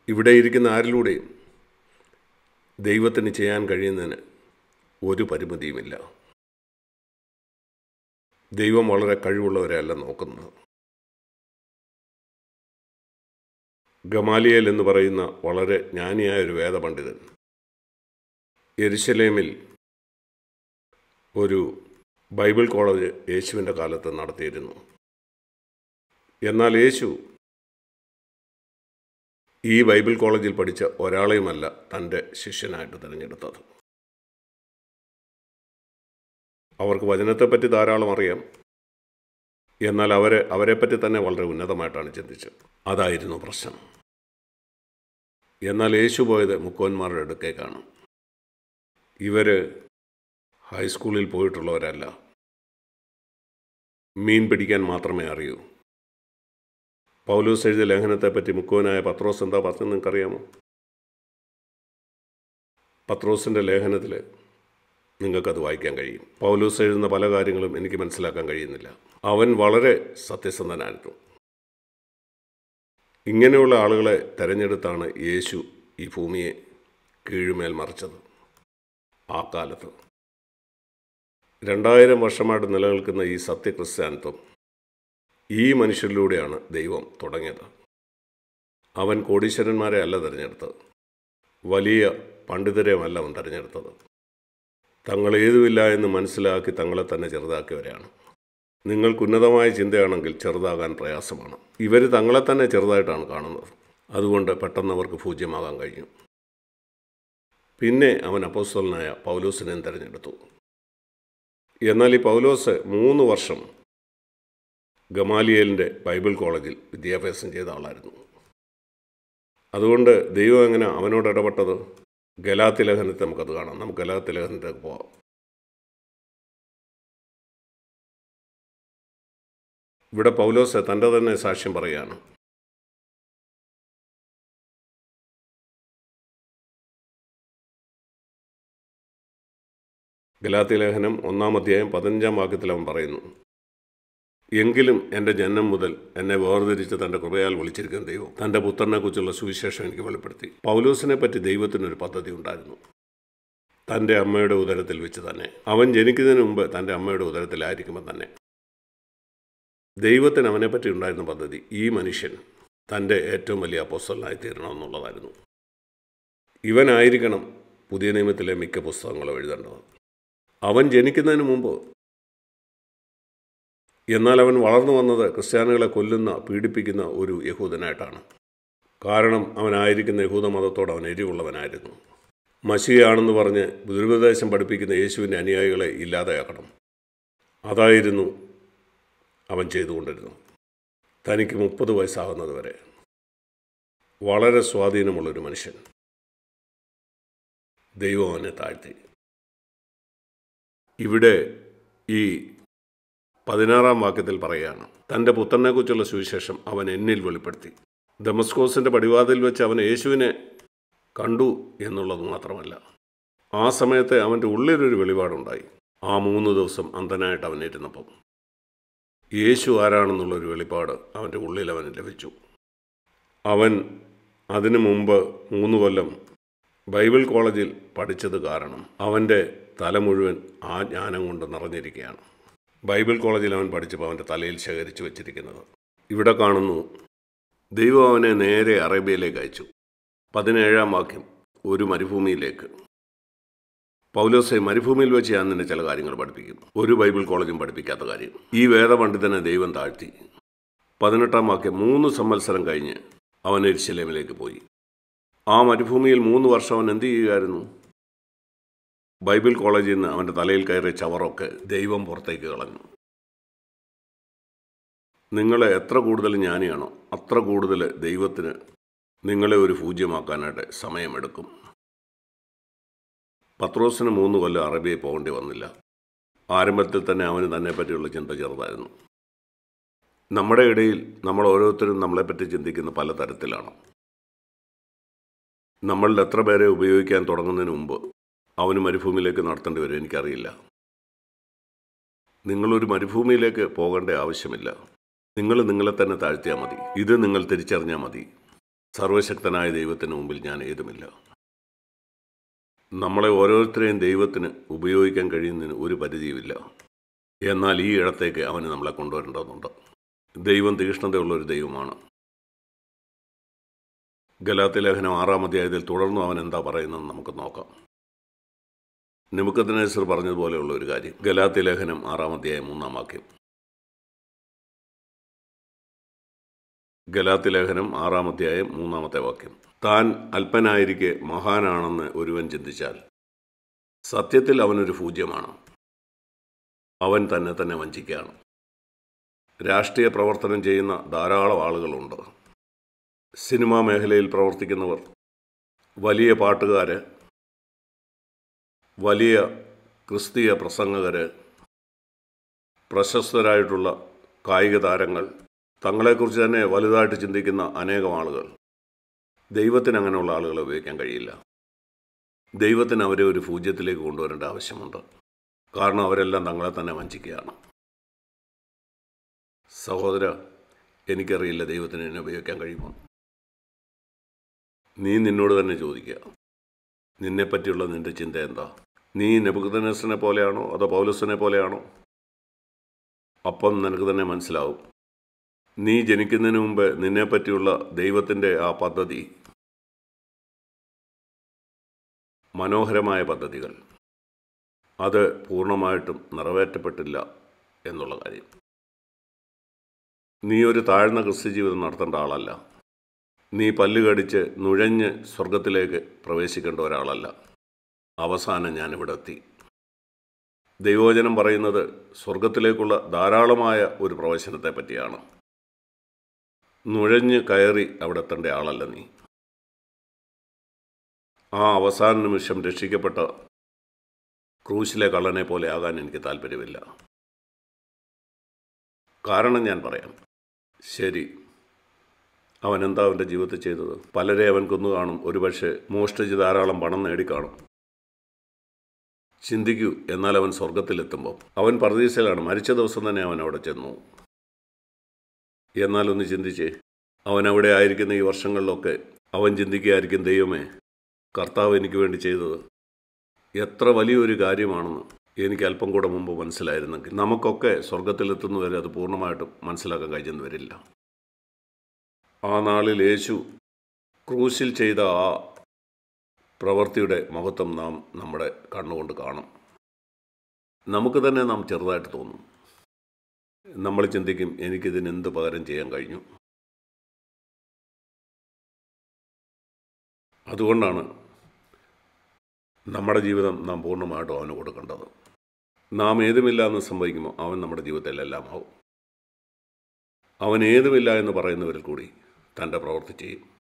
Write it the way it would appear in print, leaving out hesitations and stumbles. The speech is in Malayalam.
ഇവിടെ ഇരിക്കുന്ന ആരിലൂടെയും ദൈവത്തിന് ചെയ്യാൻ കഴിയുന്നതിന് ഒരു പരിമിതിയുമില്ല. ദൈവം വളരെ കഴിവുള്ളവരെയല്ല നോക്കുന്നത്. ഗമാലിയേൽ എന്ന് പറയുന്ന വളരെ ജ്ഞാനിയായ ഒരു വേദപണ്ഡിതൻ യെരുശലേമിൽ ഒരു ബൈബിൾ കോളേജ് യേശുവിൻ്റെ കാലത്ത് നടത്തിയിരുന്നു. എന്നാൽ യേശു ഈ ബൈബിൾ കോളേജിൽ പഠിച്ച ഒരാളെയുമല്ല തൻ്റെ ശിഷ്യനായിട്ട് തിരഞ്ഞെടുത്തത്. അവർക്ക് വചനത്തെപ്പറ്റി ധാരാളം അറിയാം, എന്നാൽ അവരെപ്പറ്റി തന്നെ വളരെ ഉന്നതമായിട്ടാണ് ചിന്തിച്ചത്. അതായിരുന്നു പ്രശ്നം. എന്നാൽ യേശു പോയത് മുക്കോന്മാരുടെ അടുക്കേക്കാണ്. ഇവർ ഹൈസ്കൂളിൽ പോയിട്ടുള്ളവരല്ല, മീൻ പിടിക്കാൻ മാത്രമേ അറിയൂ. പൗലോസ് എഴുതിയ ലേഖനത്തെപ്പറ്റി മുക്കോനായ പത്രോസ് എന്താ പറഞ്ഞത് നിങ്ങൾക്കറിയാമോ? പത്രോസിൻ്റെ ലേഖനത്തിൽ നിങ്ങൾക്കത് വായിക്കാൻ കഴിയും. പൗലോസ് എഴുതുന്ന പല കാര്യങ്ങളും എനിക്ക് മനസ്സിലാക്കാൻ കഴിയുന്നില്ല. അവൻ വളരെ സത്യസന്ധനായിരുന്നു. ഇങ്ങനെയുള്ള ആളുകളെ തിരഞ്ഞെടുത്താണ് യേശു ഈ ഭൂമിയെ കീഴുമേൽ മറിച്ചത്. ആ കാലത്ത് 2000 വർഷമായിട്ട് നിലനിൽക്കുന്ന ഈ സത്യക്രിസ്ത്യാനിത്വം ഈ മനുഷ്യരിലൂടെയാണ് ദൈവം തുടങ്ങിയത്. അവൻ കോടീശ്വരന്മാരെ അല്ല തിരഞ്ഞെടുത്തത്, വലിയ പണ്ഡിതരെയുമല്ല അവൻ തിരഞ്ഞെടുത്തത്. തങ്ങളേതുമില്ല എന്ന് മനസ്സിലാക്കി തങ്ങളെ തന്നെ ചെറുതാക്കിയവരെയാണ്. നിങ്ങൾക്ക് ഉന്നതമായ ചിന്തയാണെങ്കിൽ ചെറുതാകാൻ പ്രയാസമാണ്. ഇവർ തങ്ങളെ തന്നെ ചെറുതായിട്ടാണ് കാണുന്നത്. അതുകൊണ്ട് പെട്ടെന്ന് അവർക്ക് പൂജ്യമാകാൻ കഴിഞ്ഞു. പിന്നെ അവൻ അപ്പോസ്തലനായ പൗലോസിനെയും തിരഞ്ഞെടുത്തു. എന്നാൽ ഈ പൗലോസ് 3 വർഷം ഗമാലിയേലിൻ്റെ ബൈബിൾ കോളേജിൽ വിദ്യാഭ്യാസം ചെയ്ത ആളായിരുന്നു. അതുകൊണ്ട് ദൈവം എങ്ങനെ അവനോട് ഇടപെട്ടത്? ഗലാത്യ ലേഖനത്തെ നമുക്കത് കാണാം. നമുക്ക് ഗലാത്യ ലേഖനത്തേക്ക് പോകാം. ഇവിടെ പൗലോസ് തൻ്റെ തന്നെ സാക്ഷ്യം പറയുകയാണ്. ഗലാത്യ ലേഖനം 1-ാം അധ്യായം 15-ാം വാക്യത്തിൽ അവൻ പറയുന്നു, എങ്കിലും എൻ്റെ ജനനം മുതൽ എന്നെ വേർതിരിച്ച് തൻ്റെ കൃപയാൽ വിളിച്ചിരിക്കുന്ന ദൈവം തൻ്റെ പുത്രനെക്കുറിച്ചുള്ള സുവിശേഷം എനിക്ക് വെളിപ്പെടുത്തി. പൗലോസിനെ പറ്റി ദൈവത്തിനൊരു പദ്ധതി ഉണ്ടായിരുന്നു. തൻ്റെ അമ്മയുടെ ഉദരത്തിൽ വെച്ച് തന്നെ, അവൻ ജനിക്കുന്നതിന് മുമ്പ് തൻ്റെ അമ്മയുടെ ഉദരത്തിലായിരിക്കുമ്പോൾ തന്നെ ദൈവത്തിന് അവനെപ്പറ്റി ഉണ്ടായിരുന്ന പദ്ധതി ഈ മനുഷ്യൻ തൻ്റെ ഏറ്റവും വലിയ അപ്പോസ്തലനായി തീരണമെന്നുള്ളതായിരുന്നു. ഇവനായിരിക്കണം പുതിയ നിയമത്തിലെ മിക്ക പുസ്തകങ്ങളും എഴുതേണ്ടത്. അവൻ ജനിക്കുന്നതിന് മുമ്പ്. എന്നാൽ അവൻ വളർന്നു വന്നത് ക്രിസ്ത്യാനികളെ കൊല്ലുന്ന, പീഡിപ്പിക്കുന്ന ഒരു യഹൂദനായിട്ടാണ്. കാരണം അവനായിരിക്കുന്ന യഹൂദ മതത്തോട് അവൻ എരിവുള്ളവനായിരുന്നു. മശിയാണെന്ന് പറഞ്ഞ് ദുരുപദേശം പഠിപ്പിക്കുന്ന യേശുവിൻ്റെ അനുയായികളെ ഇല്ലാതെയാക്കണം. അതായിരുന്നു അവൻ ചെയ്തുകൊണ്ടിരുന്നു. തനിക്ക് 30 വയസ്സാകുന്നത് വരെ. വളരെ സ്വാധീനമുള്ളൊരു മനുഷ്യൻ. ദൈവം അവനെ താഴ്ത്തി. ഇവിടെ ഈ 16-ാം വാക്യത്തിൽ പറയുകയാണ്, തൻ്റെ പുത്രനെക്കുറിച്ചുള്ള സുവിശേഷം അവൻ എന്നിൽ വെളിപ്പെടുത്തി. ദമസ്കോസിൻ്റെ പടിവാതിൽ വെച്ച് അവൻ യേശുവിനെ കണ്ടു എന്നുള്ളത് മാത്രമല്ല, ആ സമയത്ത് അവൻ്റെ ഉള്ളിലൊരു വെളിപാടുണ്ടായി. ആ 3 ദിവസം അന്ധനായിട്ട് അവൻ ഇരുന്നപ്പം യേശു ആരാണെന്നുള്ളൊരു വെളിപാട് അവൻ്റെ ഉള്ളിൽ അവന് ലഭിച്ചു. അവൻ അതിനു മുമ്പ് 3 കൊല്ലം ബൈബിൾ കോളേജിൽ പഠിച്ചത് കാരണം അവൻ്റെ തല മുഴുവൻ ആ ജ്ഞാനം കൊണ്ട് നിറഞ്ഞിരിക്കുകയാണ്. ബൈബിൾ കോളേജിൽ അവൻ പഠിച്ചപ്പോൾ അവൻ്റെ തലയിൽ ശേഖരിച്ചു വച്ചിരിക്കുന്നത്. ഇവിടെ കാണുന്നു, ദൈവം അവനെ നേരെ അറേബ്യയിലേക്ക് അയച്ചു. 17-ാം വാക്യം, ഒരു മരുഭൂമിയിലേക്ക്. പൗലോസെ, മരുഭൂമിയിൽ വെച്ച് ഞാൻ നിന്നെ ചില കാര്യങ്ങൾ പഠിപ്പിക്കും. ഒരു ബൈബിൾ കോളേജും പഠിപ്പിക്കാത്ത കാര്യം. ഈ വേദപണ്ഡിതനെ ദൈവം താഴ്ത്തി. 18-ാം വാക്യം, 3 സംവത്സരം കഴിഞ്ഞ് അവൻ യെരുശലേമിലേക്ക് പോയി. ആ മരുഭൂമിയിൽ 3 വർഷം അവൻ എന്ത് ചെയ്യുകയായിരുന്നു? ബൈബിൾ കോളേജിൽ നിന്ന് അവൻ്റെ തലയിൽ കയറിയ ചവറൊക്കെ ദൈവം പുറത്തേക്ക് കളഞ്ഞു. നിങ്ങളെ എത്ര കൂടുതൽ ജ്ഞാനിയാണോ അത്ര കൂടുതൽ ദൈവത്തിന് നിങ്ങളെ ഒരു പൂജ്യമാക്കാനായിട്ട് സമയമെടുക്കും. പത്രോസിന് 3 കൊല്ലം അറബിയിൽ പോകേണ്ടി വന്നില്ല. ആരംഭത്തിൽ തന്നെ അവന് തന്നെ പറ്റിയുള്ള ചിന്ത ചെറുതായിരുന്നു. നമ്മുടെ ഇടയിൽ നമ്മൾ ഓരോരുത്തരും നമ്മളെപ്പറ്റി ചിന്തിക്കുന്ന പല തരത്തിലാണ്. നമ്മളിൽ എത്ര പേരെ ഉപയോഗിക്കാൻ തുടങ്ങുന്നതിന് മുമ്പ് അവന് മരുഭൂമിയിലേക്ക് നടത്തേണ്ടി വരും എനിക്കറിയില്ല. നിങ്ങളൊരു മരുഭൂമിയിലേക്ക് പോകേണ്ട ആവശ്യമില്ല. നിങ്ങൾ നിങ്ങളെ തന്നെ താഴ്ത്തിയാൽ മതി. ഇത് നിങ്ങൾ തിരിച്ചറിഞ്ഞാൽ മതി. സർവശക്തനായ ദൈവത്തിന് മുമ്പിൽ ഞാൻ ഏതുമില്ല. നമ്മളെ ഓരോരുത്തരെയും ദൈവത്തിന് ഉപയോഗിക്കാൻ കഴിയുന്നതിന് ഒരു പരിധിയുമില്ല. എന്നാൽ ഈ ഇടത്തേക്ക് അവന് നമ്മളെ കൊണ്ടുവരേണ്ടതുണ്ട്. ദൈവം തീക്ഷ്ണതയുള്ളൊരു ദൈവമാണ്. ഗലാത്യലേഖനം 6-ാം അധ്യായത്തിൽ തുടർന്നും അവൻ എന്താ പറയുന്നതെന്ന് നമുക്ക് നോക്കാം. നെബൂഖദ്നേസർ പറഞ്ഞതുപോലെയുള്ള ഒരു കാര്യം. ഗലാത്യലേഖനം 6-ാം അധ്യായം 3-ാം വാക്യം. ഗലാത്യലേഖനം 6-ാം അധ്യായം 3-ാമത്തെ വാക്യം. താൻ അല്പനായിരിക്കെ മഹാനാണെന്ന് ഒരുവൻ ചിന്തിച്ചാൽ സത്യത്തിൽ അവനൊരു പൂജ്യമാണ്. അവൻ തന്നെ തന്നെ വഞ്ചിക്കുകയാണ്. രാഷ്ട്രീയ പ്രവർത്തനം ചെയ്യുന്ന ധാരാളം ആളുകളുണ്ട്. സിനിമാ മേഖലയിൽ പ്രവർത്തിക്കുന്നവർ, വലിയ പാട്ടുകാർ, വലിയ ക്രിസ്തീയ പ്രസംഗകർ, പ്രശസ്തരായിട്ടുള്ള കായിക താരങ്ങൾ, തങ്ങളെക്കുറിച്ച് തന്നെ വലുതായിട്ട് ചിന്തിക്കുന്ന അനേകം ആളുകൾ. ദൈവത്തിന് അങ്ങനെയുള്ള ആളുകളെ ഉപയോഗിക്കാൻ കഴിയില്ല. ദൈവത്തിന് അവരെ ഒരു പൂജ്യത്തിലേക്ക് കൊണ്ടുവരേണ്ട ആവശ്യമുണ്ട്. കാരണം അവരെല്ലാം തങ്ങളെ തന്നെ വഞ്ചിക്കുകയാണ്. സഹോദര, എനിക്കറിയില്ല ദൈവത്തിന് എന്നെ ഉപയോഗിക്കാൻ കഴിയുമോ. നീ നിന്നോട് തന്നെ ചോദിക്കുക, നിന്നെപ്പറ്റിയുള്ള നിൻ്റെ ചിന്ത എന്താ? നീ നെബൂഖദ്നേസറിനെ പോലെയാണോ അതോ പൗലോസിനെ പോലെയാണോ? അപ്പം നിനക്ക് തന്നെ മനസ്സിലാവും. നീ ജനിക്കുന്നതിന് മുമ്പ് നിന്നെപ്പറ്റിയുള്ള ദൈവത്തിൻ്റെ ആ പദ്ധതി, മനോഹരമായ പദ്ധതികൾ, അത് പൂർണ്ണമായിട്ടും നിറവേറ്റപ്പെട്ടില്ല എന്നുള്ള കാര്യം. നീ ഒരു താഴ്ന്ന ക്രിസ്ത്യ ജീവിതം നടത്തേണ്ട ആളല്ല. നീ പല്ല് കടിച്ച് നുഴഞ്ഞ് സ്വർഗത്തിലേക്ക് പ്രവേശിക്കേണ്ട ഒരാളല്ല. അവസാനം ഞാനിവിടെ എത്തി. ദൈവവചനം പറയുന്നത് സ്വർഗത്തിലേക്കുള്ള ധാരാളമായ ഒരു പ്രവേശനത്തെ പറ്റിയാണ്. നുഴഞ്ഞ് കയറി അവിടെ എത്തേണ്ട ആളല്ല നീ. ആ അവസാന നിമിഷം രക്ഷിക്കപ്പെട്ട ക്രൂശിലെ കള്ളനെ പോലെ ആകാൻ എനിക്ക് താല്പര്യമില്ല. കാരണം ഞാൻ പറയാം. ശരി, അവൻ എന്താ അവൻ്റെ ജീവിതത്തിൽ ചെയ്തത്? പലരെ അവൻ കൊന്നു കാണും. ഒരുപക്ഷെ മോഷ്ടിച്ച് ധാരാളം പണം നേടിക്കാണും. ചിന്തിക്കൂ. എന്നാൽ അവൻ സ്വർഗത്തിലെത്തുമ്പോൾ അവൻ പർദീസയിലാണ്. മരിച്ച ദിവസം തന്നെ അവൻ അവിടെ ചെന്നു. എന്നാലൊന്ന് ചിന്തിച്ചേ, അവൻ അവിടെ ആയിരിക്കുന്ന ഈ വർഷങ്ങളിലൊക്കെ അവൻ ചിന്തിക്കുകയായിരിക്കും, ദൈവമേ, കർത്താവ് എനിക്ക് വേണ്ടി ചെയ്തത് എത്ര വലിയൊരു കാര്യമാണെന്ന് എനിക്ക് അല്പം കൂടെ മുമ്പ് മനസ്സിലായിരുന്നെങ്കിൽ. നമുക്കൊക്കെ സ്വർഗത്തിലെത്തുന്നവരെ അത് പൂർണ്ണമായിട്ടും മനസ്സിലാക്കാൻ കഴിഞ്ഞെന്ന് വരില്ല. ആ നാളിൽ യേശു ക്രൂശിൽ ചെയ്ത ആ പ്രവൃത്തിയുടെ മഹത്വം നാം നമ്മുടെ കണ്ണുകൊണ്ട് കാണും. നമുക്ക് തന്നെ നാം ചെറുതായിട്ട് തോന്നും. നമ്മൾ ചിന്തിക്കും, എനിക്കിതിന് എന്ത് പകരം ചെയ്യാൻ കഴിഞ്ഞു. അതുകൊണ്ടാണ് നമ്മുടെ ജീവിതം നാം പൂർണ്ണമായിട്ടും അവന് കൊടുക്കേണ്ടത്. നാം ഏതുമില്ല എന്ന് സംഭവിക്കുമ്പോൾ അവൻ നമ്മുടെ ജീവിതത്തിലെല്ലാം ആവും. അവൻ ഏതുമില്ല എന്ന് പറയുന്നവരിൽ കൂടി തൻ്റെ പ്രവൃത്തി ചെയ്യും.